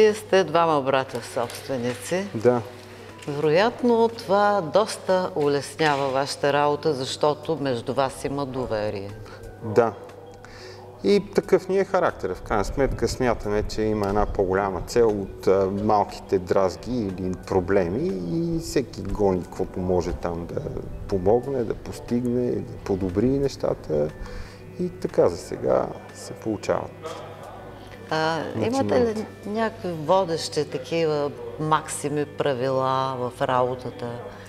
Вие сте двама братя собственици. Да. Вероятно това доста улеснява вашата работа, защото между вас има доверие. Да. И такъв ни е характер. В крайна сметка смятаме, че има една по-голяма цел от малките дразги или проблеми и всеки гони каквото може там да помогне, да постигне, да подобри нещата. И така за сега се получават. Имате ли някакви водещи такива максими правила в работата?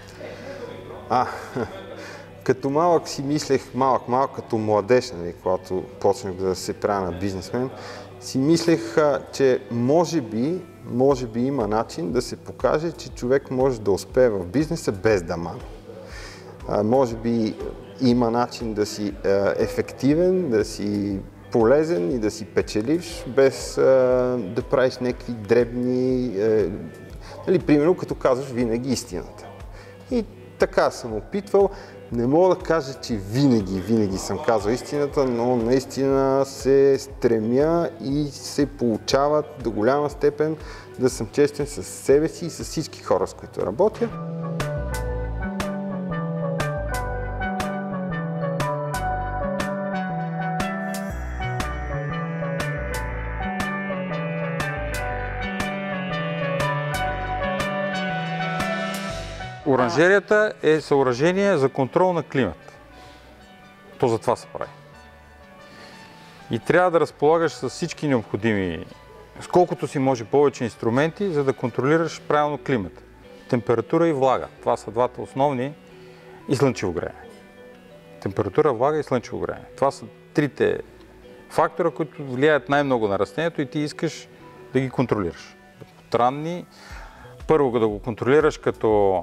Като малък си мислех, малък като младеж, нали, когато почнах да се правя на бизнесмен, си мислех, че може би има начин да се покаже, че човек може да успее в бизнеса без да мами. Може би има начин да си ефективен, да си полезен и да си печеливш, без да правиш някакви дребни, примерно като казваш винаги истината. И така съм опитвал. Не мога да кажа, че винаги съм казал истината, но наистина се стремя и се получават до голяма степен да съм честен с себе си и с всички хора, с които работя. Оранжерията е съоръжение за контрол на климат. То за това се прави. И трябва да разполагаш с всички необходими, с колкото си може повече инструменти, за да контролираш правилно климата. Температура и влага. Това са двата основни и слънчево греене. Температура, влага и слънчево греене. Това са трите фактора, които влияят най-много на растението и ти искаш да ги контролираш. Първо да го контролираш като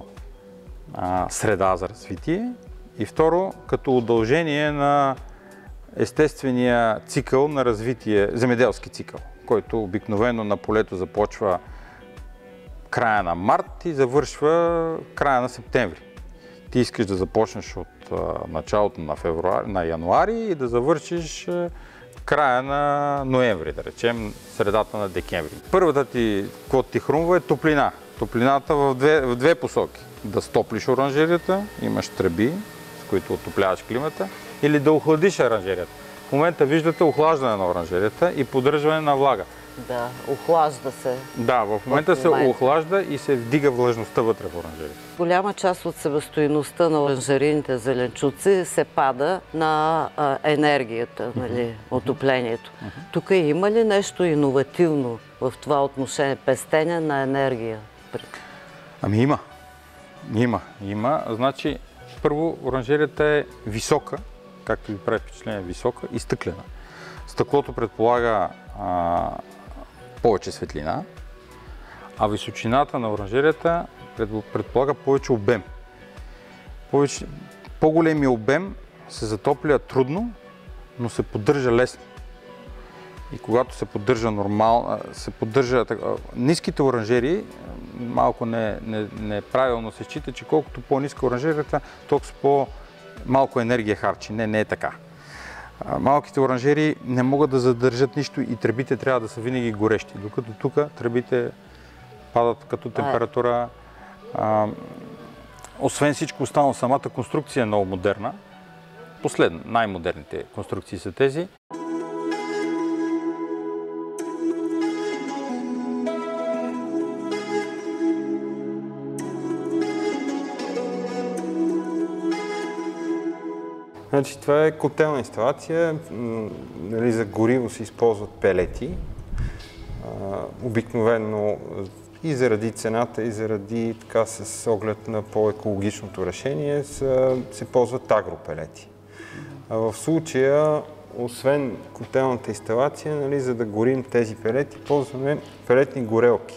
среда за развитие и второ като удължение на естествения цикъл на развитие, земеделски цикъл, който обикновено на полето започва края на март и завършва края на септември. Ти искаш да започнеш от началото на януари и да завършиш края на ноември, да речем средата на декември. Първата ти, каквото ти хрумва, е топлина. Топлината в две посоки. Да стоплиш оранжерията, имаш тръби, с които отопляваш климата, или да охладиш оранжерията. В момента виждате охлаждане на оранжерията и поддържане на влага. Да, охлажда се. Да, в момента се охлажда и се вдига влажността вътре в оранжерията. Голяма част от себестойността на оранжерийните зеленчуци се пада на енергията, нали, отоплението. Тук има ли нещо иновативно в това отношение, пестене на енергия? Ами има. Значи, първо, оранжерията е висока, както ви прави впечатление, висока и стъклена. Стъклото предполага повече светлина, а височината на оранжерията предполага повече обем. По-големия обем се затопля трудно, но се поддържа лесно. И когато се поддържа нормално, ниските оранжерии, малко неправилно се счита, че колкото по-ниска оранжерията, толкова по-малко енергия харчи. Не е така. Малките оранжерии не могат да задържат нищо и тръбите трябва да са винаги горещи, докато тук тръбите падат като температура. Освен всичко останало, самата конструкция е много модерна. Най-модерните конструкции са тези. Значи, това е котелна инсталация. Нали, за гориво се използват пелети. Обикновено и заради цената, и заради така с оглед на по-екологичното решение се ползват агропелети. В случая, освен котелната инсталация, нали, за да горим тези пелети, ползваме пелетни горелки.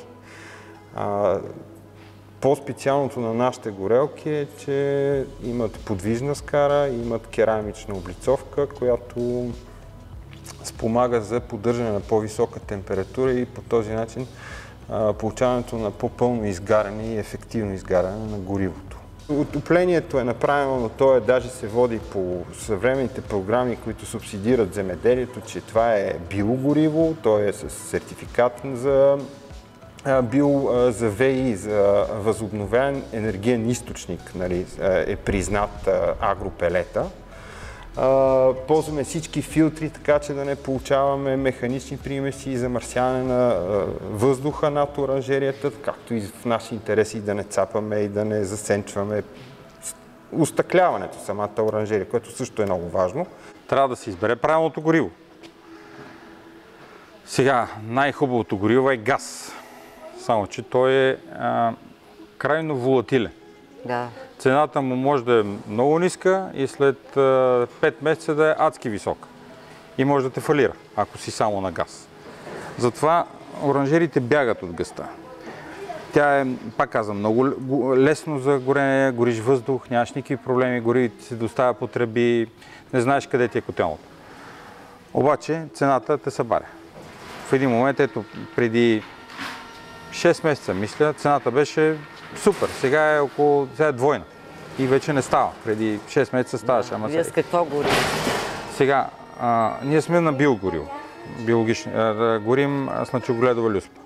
По-специалното на нашите горелки е, че имат подвижна скара, имат керамична облицовка, която спомага за поддържане на по-висока температура и по този начин получаването на по-пълно изгаряне и ефективно изгаряне на горивото. Отоплението е направено, но то даже се води по съвременните програми, които субсидират земеделието, че това е биогориво, то е с сертификат за бил за ВИ, за възобновяем енергиен източник, нали, е признат агропелета. Ползваме всички филтри, така че да не получаваме механични примеси и замърсяване на въздуха над оранжерията, както и в наши интереси да не цапаме и да не засенчваме устъкляването самата оранжерия, което също е много важно. Трябва да се избере правилното гориво. Сега, най-хубавото гориво е газ. Само че той е крайно волатилен. Да. Цената му може да е много ниска и след 5 месеца да е адски висока. И може да те фалира, ако си само на газ. Затова оранжерите бягат от газта. Тя е, пак казвам, много лесно за горене, гориш въздух, нямаш никакви проблеми, горивите се доставя по тръби, не знаеш къде ти е котелното. Обаче цената те събаря. В един момент, ето преди 6 месеца, мисля, цената беше супер. Сега е сега е двойна. И вече не става. Преди 6 месеца ставаше. Вие с какво гориво? Сега, ние сме на биогориво. Биологични. Горим с начуголедова люспа.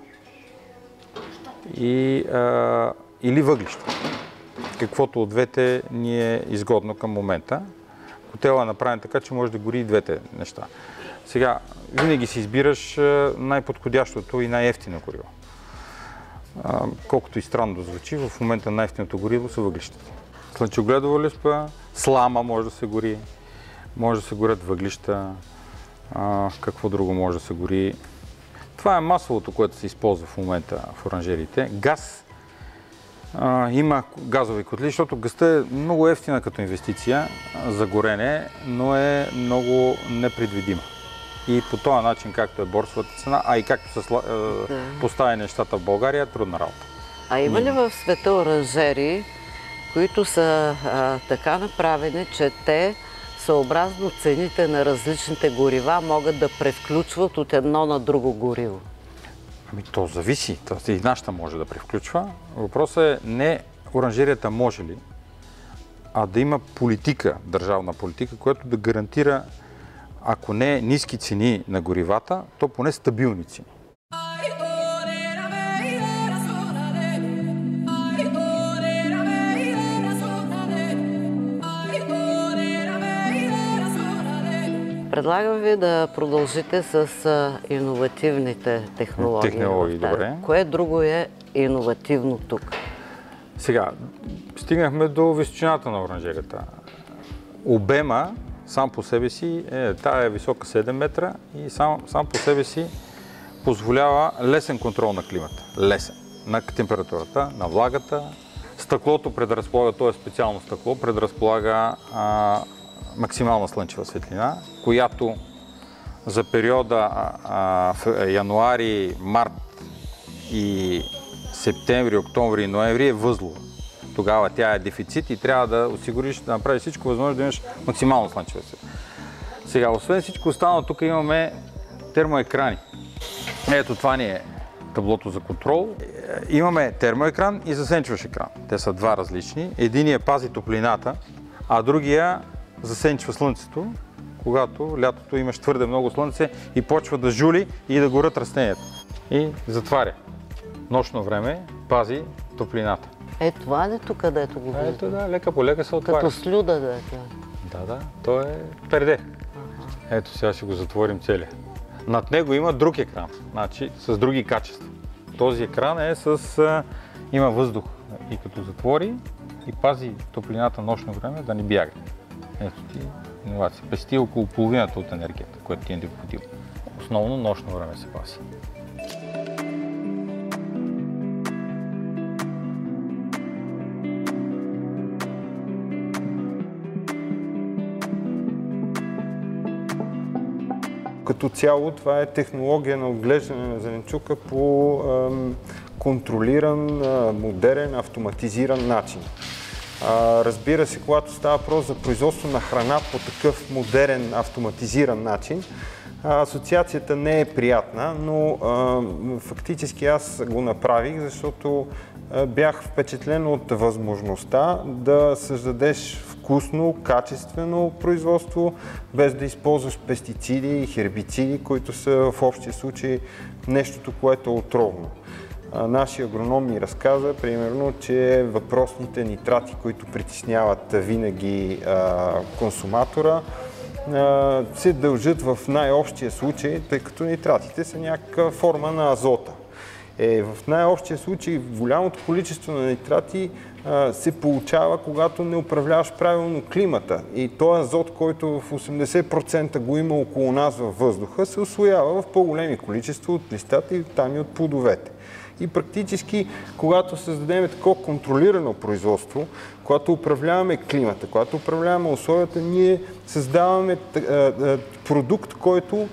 Или въглища. Каквото от двете ни е изгодно към момента. Котела е направен така, че може да гори и двете неща. Сега, винаги си избираш най-подходящото и най-евтино гориво. Колкото и странно да звучи, в момента най-евтиното гориво са въглищата. Слънчогледова люспа, слама може да се гори, може да се горят въглища, какво друго може да се гори. Това е масовото, което се използва в момента в оранжериите. Газ. Има газови котли, защото газта е много евтина като инвестиция за горене, но е много непредвидима. И по този начин, както е борсовата цена, а и както са поставени нещата в България, е трудна работа. А има ли в света оранжерии, които са така направени, че те, съобразно цените на различните горива, могат да превключват от едно на друго гориво? Ами то зависи. И нашата може да превключва. Въпросът е не оранжерията може ли, а да има политика, държавна политика, която да гарантира, ако не ниски цени на горивата, то поне стабилни цени. Предлагам ви да продължите с иновативните технологии. Добре. Кое друго е иновативно тук? Сега, стигнахме до височината на оранжерията. Обема сам по себе си, тая е висока 7 метра и сам по себе си позволява лесен контрол на климата. Лесен. На температурата, на влагата. Стъклото предразполага, то е специално стъкло, предразполага максимална слънчева светлина, която за периода януари, март и септември, октомври и ноември е възлова. Тогава тя е дефицит и трябва да осигуриш, да направиш всичко възможно да имаш максимално слънчева светлина. Сега, освен всичко останало, тук имаме термоекрани. Ето това ни е таблото за контрол. Имаме термоекран и засенчващ екран. Те са два различни. Единият пази топлината, а другия засенчва слънцето, когато лятото имаш твърде много слънце и почва да жули и да горят растенията. И затваря. Нощно време пази топлината. Това ли тук, където го виждам? Ето да, лека по лека се отваря. Като слюда да е. Да, то е перде. Ето сега ще го затворим целия. Над него има друг екран, значи с други качества. Този екран е има въздух и като затвори и пази топлината нощно време да не бяга. Ето ти иновация. Пести около половината от енергията, която ти е необходима. Основно нощно време се пази. Като цяло това е технология на отглеждане на зеленчука по контролиран, модерен, автоматизиран начин. Разбира се, когато става въпрос за производство на храна по такъв модерен, автоматизиран начин, асоциацията не е приятна, но фактически аз го направих, защото бях впечатлен от възможността да създадеш вкусно, качествено производство, без да използваш пестициди и хербициди, които са в общия случай нещото, което е отровно. нашия агроном ми разказа, примерно, че въпросните нитрати, които притесняват винаги консуматора, се дължат в най-общия случай, тъй като нитратите са някаква форма на азота. В най-общия случай голямото количество на нитрати се получава, когато не управляваш правилно климата. И този азот, който в 80% го има около нас във въздуха, се усвоява в по-големи количества от листата и там и от плодовете. И практически, когато създадем такова контролирано производство, когато управляваме климата, когато управляваме условията, ние създаваме продукт, който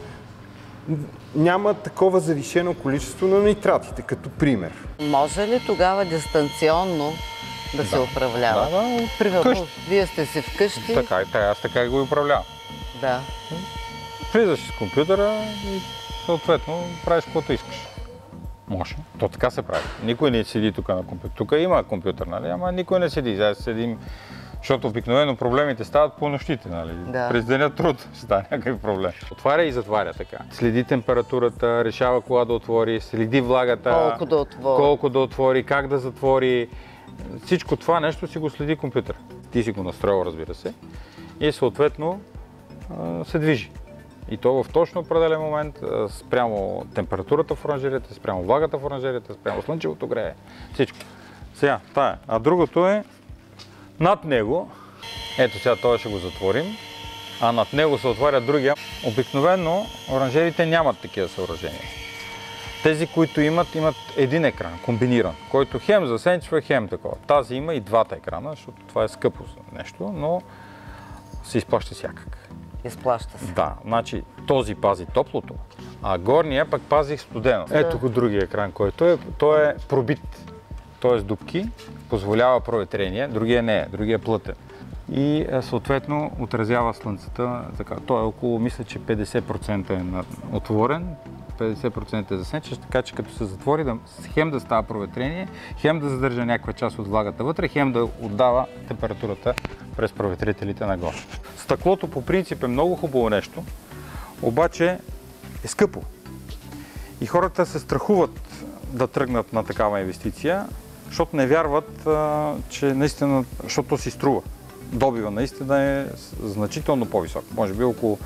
няма такова завишено количество на нитратите, като пример. Може ли тогава дистанционно да се управлява? Да, примерно, вие сте си вкъщи. Така, аз така и го управлявам. Да. Влизаш с компютъра и съответно правиш каквото искаш. Може. То така се прави. Никой не седи тук на компютър. Тук има компютър, нали? Ама никой не седи. Сега седим, защото обикновено проблемите стават по нощите, нали? Да. През деня труд ще стане някакъв проблем. Отваря и затваря така. Следи температурата, решава кога да отвори, следи влагата, колко да отвори, как да затвори. Всичко това нещо си го следи компютър. Ти си го настроил, разбира се, и съответно се движи. И то в точно определен момент, спрямо температурата в оранжерията, спрямо влагата в оранжерията, спрямо слънчевото грее, всичко. Сега, тая. А другото е над него, ето сега това ще го затворим, а над него се отваря другия. Обикновено оранжерите нямат такива съоръжения. Тези, които имат един екран, комбиниран, който хем засенчва, хем такова. Тази има и двата екрана, защото това е скъпо нещо, но се изплаща всякак. Изплаща се. Да, значи този пази топлото, а горния пък пази студено. Ето го другия екран, който е, той е пробит, т.е. дупки, позволява проветрение, другия не е, другия е плътен. И съответно отразява слънцето. Така. Той е около, мисля, че 50% е отворен, 50% е засенчащ, така че като се затвори, хем да става проветрение, хем да задържа някаква част от влагата вътре, хем да отдава температурата през проветрителите нагоре. Стъклото по принцип е много хубаво нещо, обаче е скъпо. И хората се страхуват да тръгнат на такава инвестиция, защото не вярват, че наистина, защото си струва. Добива наистина е значително по-висок. Може би около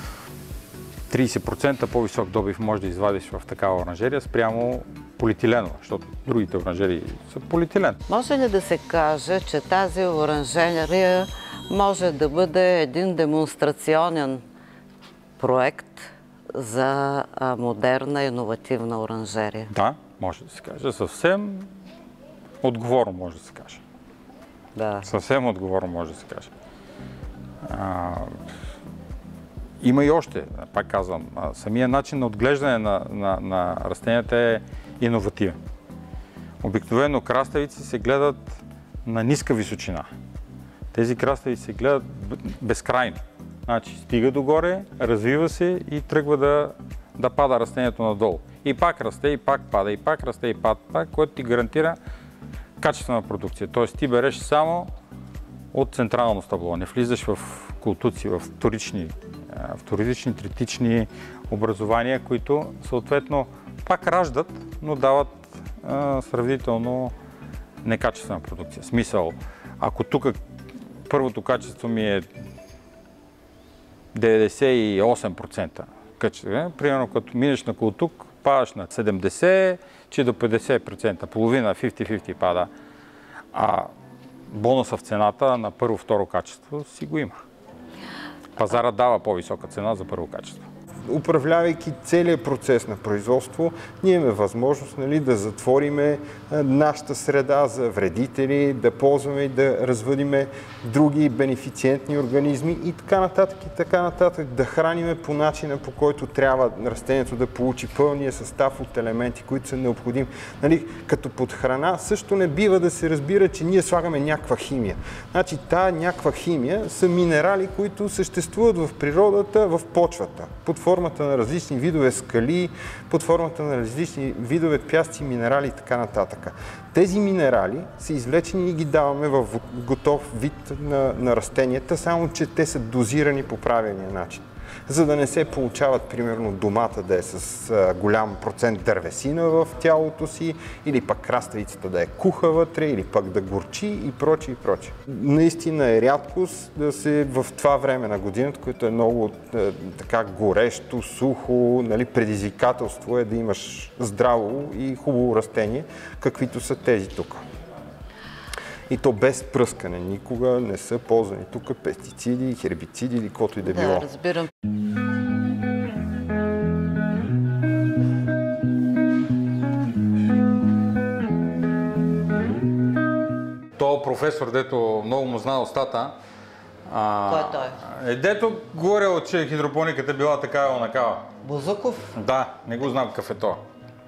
30% по-висок добив може да извадиш в такава оранжерия спрямо полиетилено, защото другите оранжерии са полиетилен. Може ли да се каже, че тази оранжерия може да бъде един демонстрационен проект за модерна, иновативна оранжерия? Да, може да се каже. Съвсем отговорно може да се каже. Да. Съвсем отговорно може да се каже. Има и още, пак казвам, самия начин на отглеждане на растенията е иновативен. Обикновено краставици се гледат на ниска височина. Тези краставици се гледат безкрайно. Значи стига догоре, развива се и тръгва да пада растението надолу. И пак расте, и пак пада, и пак расте, и пак, което ти гарантира качествена продукция. Тоест ти береш само от централно стъбло, не влизаш в култуци, в вторични, третични образования, които съответно пак раждат, но дават сравнително некачествена продукция. В смисъл, ако тук първото качество ми е 98% качество, примерно като минеш на култук, падаш на 70, че до 50%, половина, 50-50 пада, а бонуса в цената на първо-второ качество си го има. Пазара дава по-висока цена за първо качество. Управлявайки целият процес на производство, ние имаме възможност да затвориме нашата среда за вредители, да ползваме и да развъдиме други бенефициентни организми и така нататък, да храниме по начина, по който трябва растението да получи пълния състав от елементи, които са необходими. Като под храна също не бива да се разбира, че ние слагаме някаква химия. Значи тая някаква химия са минерали, които съществуват в природата, в почвата, под формата на различни видове скали, под формата на различни видове пясъци, минерали и така нататък. Тези минерали са извлечени и ги даваме в готов вид на растенията, само че те са дозирани по правилния начин. за да не се получават, примерно, домата да е с голям процент дървесина в тялото си, или пък краставицата да е куха вътре, или пък да горчи и прочее и прочее. Наистина е рядкост да се в това време на годината, което е много така горещо, сухо, нали, предизвикателство е да имаш здраво и хубаво растение, каквито са тези тук. И то без пръскане. Никога не са ползвани тук пестициди, хербициди или каквото и да било. Да, разбирам. То професор, дето много му знае устата. Кой е той? Дето говорил, че хидропониката била такава онакава. Бузуков? Да, не го знам какъв е то.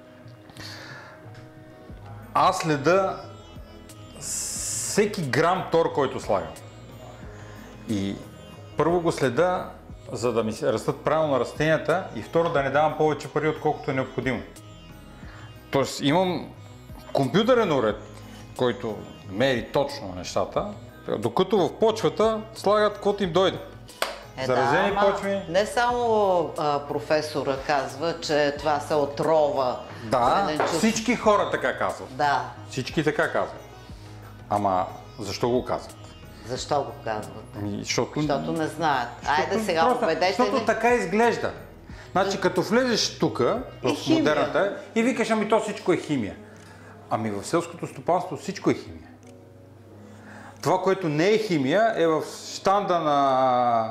Аз следа всеки грам тор, който слагам. И първо го следа, за да ми се растат правилно растенията, и второ да не давам повече пари, отколкото е необходимо. Тоест имам компютърен уред, който мери точно нещата, докато в почвата слагат каквото им дойде. Заразени почви. Не само професора казва, че това се отрова. Да, всички хора така казват. Да. Всички така казват. Ама защо го казват? Защо го казват? Защото не знаят. Айде сега убедете Защото ни. така изглежда. Значи като влезеш тук, в модерната, и викаш, ами то всичко е химия. Ами в селското стопанство всичко е химия. Това, което не е химия, е в щанда на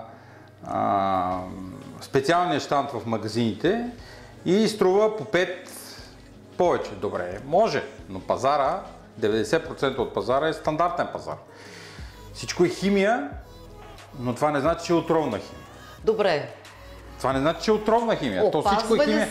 специалния щанд в магазините и струва по 5 повече. Добре, може, но пазара, 90% от пазара е стандартен пазар. Всичко е химия, но това не значи, че е отровна химия. Добре. Това не значи, че е отровна химия. То всичко е химия.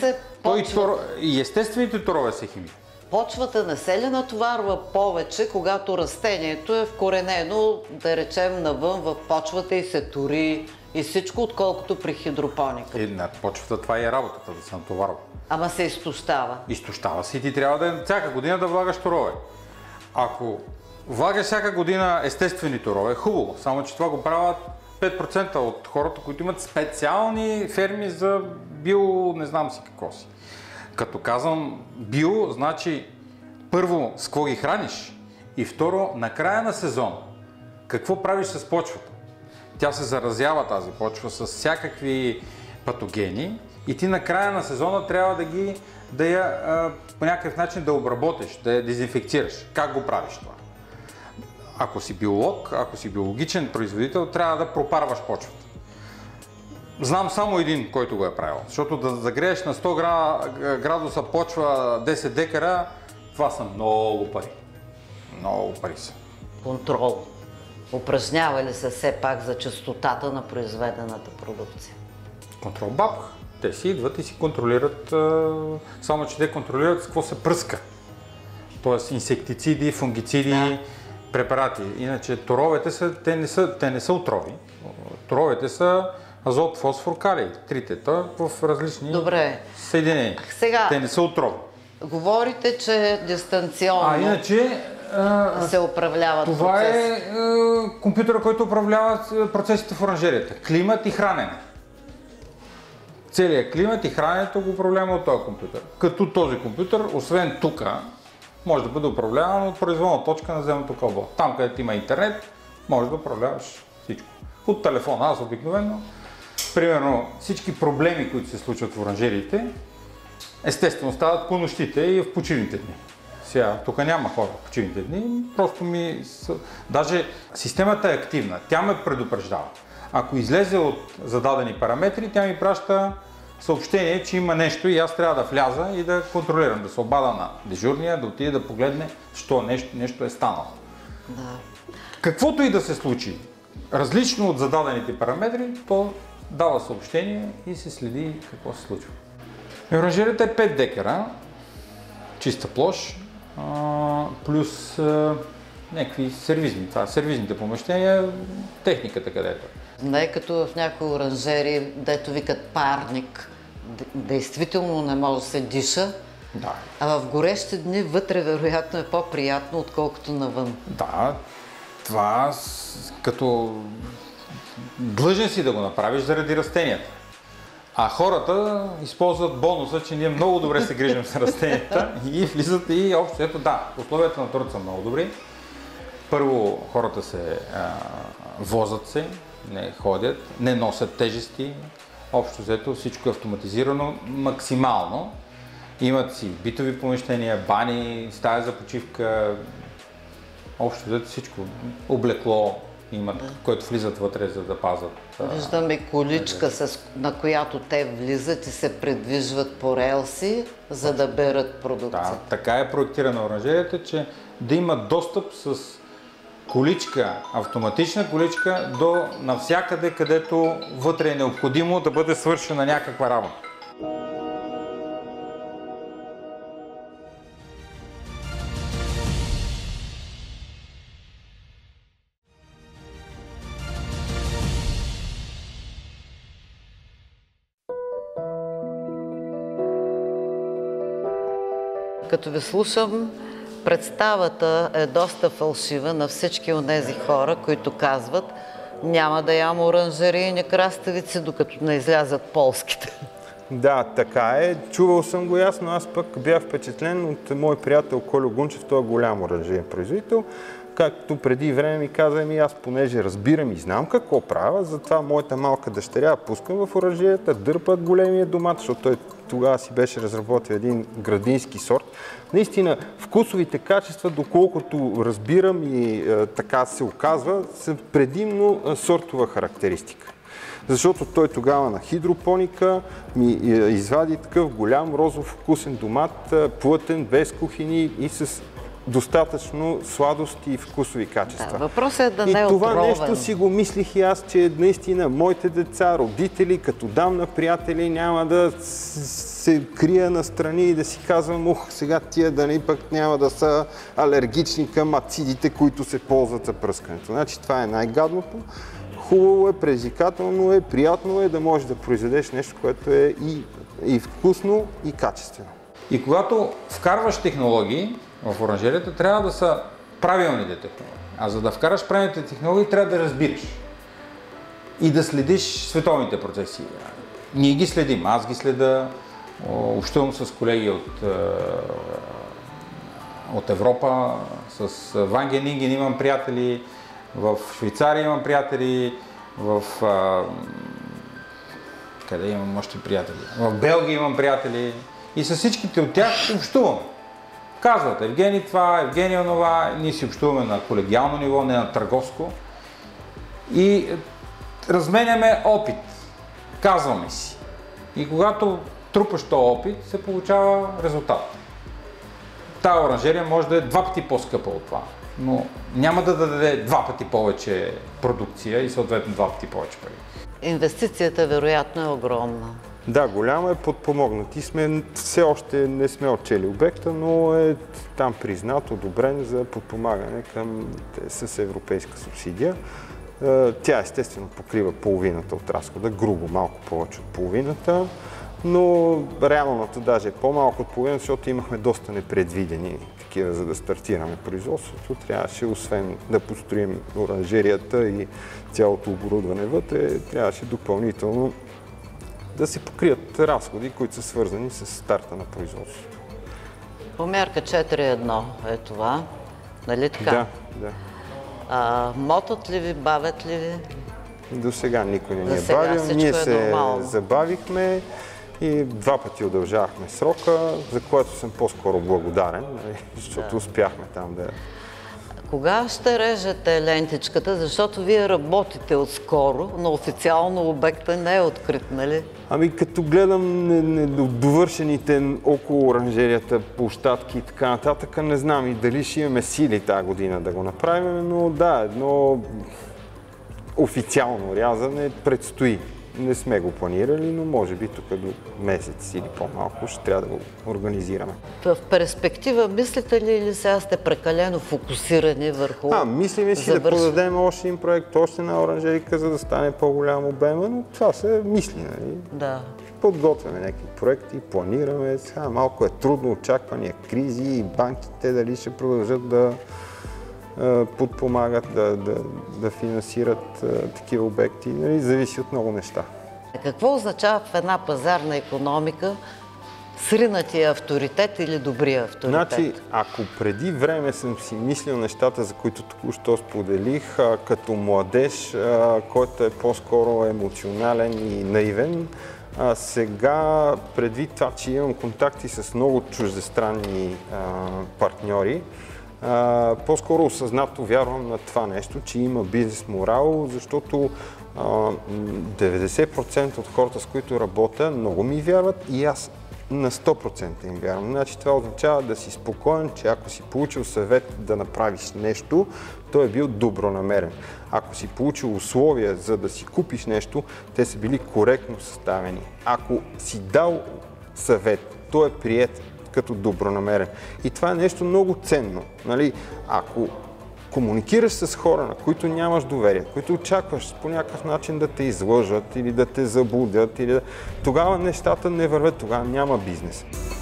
И естествените торове са химия. Почвата не се ли натоварва повече, когато растението е вкоренено, да речем, навън в почвата и се тури и всичко, отколкото при хидропоника? Над почвата това е работата, да се натоварва. Ама се изтощава. Изтощава се и ти трябва всяка година да влагаш торове. Ако влагаш всяка година естествени торове, хубаво, само че това го правят 5% от хората, които имат специални ферми за био, не знам си какво си. Като казвам био, значи първо с какво ги храниш и второ на края на сезона какво правиш с почвата. Тя се заразява тази почва с всякакви патогени и ти на края на сезона трябва да я по някакъв начин да обработиш, да я дезинфекцираш. Как го правиш това? Ако си биолог, ако си биологичен производител, трябва да пропарваш почвата. Знам само един, който го е правил, защото да загрееш на 100 градуса почва 10 декара, това са много пари. Много пари са. Контрол. Упражнява ли се все пак за чистотата на произведената продукция? Контрол баб. Те си идват и си контролират, само че те контролират с какво се пръска. Тоест инсектициди, фунгициди, препарати. Иначе торовете те не са отрови. Торовете са азот, фосфор, калий. Трите. В различни съединения. Сега, те не са отрови. Говорите, че дистанционно иначе се управляват това процеси. е компютъра, който управлява процесите в оранжерията. Климат и хранене. Целият климат и храненето го управляваме от този компютър. Като този компютър, освен тук, може да бъде управляван от произволна точка на земното кълбо. Там, където има интернет, може да управляваш всичко. От телефона, аз обикновено, примерно всички проблеми, които се случват в оранжериите, естествено стават по нощите и в почивните дни. Сега, тук няма хора в почивните дни, просто даже системата е активна, тя ме предупреждава. Ако излезе от зададени параметри, тя ми праща съобщение, че има нещо и аз трябва да вляза и да контролирам, да се обада на дежурния, да отиде да погледне, що нещо е станало. Да. Каквото и да се случи, различно от зададените параметри, то дава съобщение и се следи какво се случва. Оранжерията е 5 декара, чиста площ, плюс някакви сервизни. Това сервизните помещения, техниката където. Не е като в някои оранжери, дето викат парник, действително не може да се диша, а в горещи дни вътре вероятно е по-приятно, отколкото навън. Да, това като длъжен си да го направиш заради растенията. А хората използват бонуса, че ние много добре се грижим за растенията и влизат и общо. Ето да, условията на труд са много добри. Първо хората се возят се, не ходят, не носят тежести. Общо взето всичко е автоматизирано максимално. Имат си битови помещения, бани, стая за почивка. Общо взето всичко. Облекло имат, което влизат вътре, за да пазят. Виждаме количка, на която те влизат и се придвижват по релси, за да берат продукция. Да, така е проектирана оранжерията, че да имат достъп с количка, автоматична количка до навсякъде, където вътре е необходимо да бъде свършена някаква работа. Като ви слушам, представата е доста фалшива на всички онези хора, които казват: няма да ям оранжерийни краставици, докато не излязат полските. Да, така е. Чувал съм го ясно. Аз пък бях впечатлен от мой приятел Колю Гунчев, той е голям оранжериен производител. Както преди време ми каза, аз понеже разбирам и знам какво правя, затова моята малка дъщеря пускам в оранжерията, дърпат големия домат, защото той тогава си беше разработил един градински сорт. Наистина, вкусовите качества, доколкото разбирам и така се оказва, са предимно сортова характеристика. Защото той тогава на хидропоника ми извади такъв голям розов вкусен домат, плътен, без кухини и с достатъчно сладости и вкусови качества. Да, въпросът е да не е отровен. И това нещо отровен. си го мислих и аз, че наистина моите деца, родители, като дам на приятели, няма да се крия настрани и да си казвам: сега тия дани пък няма да са алергични към ацидите, които се ползват за пръскането. Значи това е най-гадното. Хубаво е, предизвикателно е, приятно е да можеш да произведеш нещо, което е и вкусно, и качествено. И когато вкарваш технологии в оранжерията, трябва да са правилните технологии. А за да вкараш правилните технологии, трябва да разбираш и да следиш световните процеси. Ние ги следим, аз ги следа, общувам с колеги от Европа, с Вангенинген имам приятели, в Швейцария имам приятели, къде имам още приятели? В Белгия имам приятели и с всичките от тях общувам. Казват: Евгений това, Евгений онова, ние си общуваме на колегиално ниво, не на търговско. И разменяме опит, казваме си. И когато трупаш този опит, се получава резултат. Тая оранжерия може да е 2 пъти по-скъпа от това, но няма да даде 2 пъти повече продукция и съответно 2 пъти повече пари. Инвестицията вероятно е огромна. Да, голямо е, подпомогнати сме. Все още не сме отчели обекта, но е там признат, одобрен за подпомагане с европейска субсидия. Тя естествено покрива половината от разхода, грубо малко повече от половината, но реалното даже е по-малко от половината, защото имахме доста непредвидени такива, за да стартираме производството. Трябваше, освен да построим оранжерията и цялото оборудване вътре, трябваше допълнително да се покрият разходи, които са свързани с старта на производството. По мярка 4.1 е това, нали така? Да. Мотат ли ви, бавят ли ви? До сега никой не ни е бавил. Ние се забавихме и 2 пъти удължавахме срока, за което съм по-скоро благодарен, защото успяхме там да... Кога ще режете лентичката, защото вие работите отскоро, но официално обекта не е открит, нали? Ами като гледам довършените около оранжерията, площадки и така нататък, не знам и дали ще имаме сили тази година да го направим, но да, едно официално рязане предстои. Не сме го планирали, но може би тук до месец или по-малко ще трябва да го организираме. В перспектива мислите ли или сега сте прекалено фокусирани върху мислиме си да подадем още един проект, още една оранжерика, за да стане по-голям обема, но това са мисли, нали? Да. Подготвяме някакви проекти, планираме. Сега малко е трудно, очаквания кризи и банките дали ще продължат да подпомагат, да финансират такива обекти. Нали, зависи от много неща. Какво означава в една пазарна икономика сринатия авторитет или добрия авторитет? Значи, ако преди време съм си мислил нещата, за които току-що споделих, като младеж, който е по-скоро емоционален и наивен, сега, предвид това, че имам контакти с много чуждестранни партньори, по-скоро осъзнато вярвам на това нещо, че има бизнес морал, защото 90% от хората, с които работя, много ми вярват и аз на 100% им вярвам. Значи това означава да си спокоен, че ако си получил съвет да направиш нещо, той е бил добронамерен. Ако си получил условия за да си купиш нещо, те са били коректно съставени. Ако си дал съвет, той е приет като добронамерен. И това е нещо много ценно. Нали? Ако комуникираш с хора, на които нямаш доверие, които очакваш по някакъв начин да те излъжат или да те заблудят, тогава нещата не вървят, тогава няма бизнес.